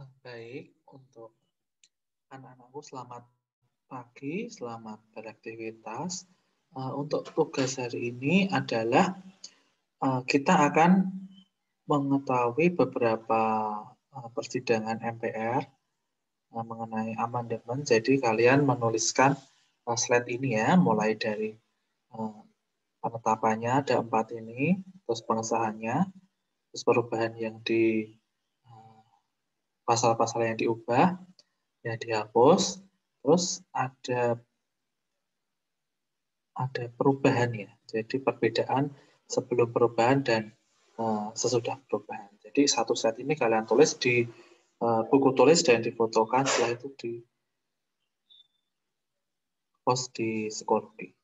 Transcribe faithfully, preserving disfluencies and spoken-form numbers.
Baik, untuk anak-anakku selamat pagi, selamat beraktivitas. Uh, untuk tugas hari ini adalah uh, kita akan mengetahui beberapa uh, persidangan M P R uh, mengenai amandemen. Jadi kalian menuliskan uh, slide ini ya, mulai dari uh, penetapannya ada empat ini, terus pengesahannya, terus perubahan yang di pasal-pasal yang diubah, yang dihapus, terus ada ada perubahannya. Jadi perbedaan sebelum perubahan dan uh, sesudah perubahan. Jadi satu set ini kalian tulis di uh, buku tulis dan difotokan, setelah itu di post di Skoology.